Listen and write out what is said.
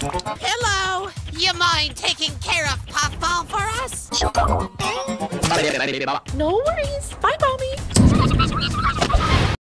Hello. You mind taking care of Puffball for us? No worries. Bye, Mommy.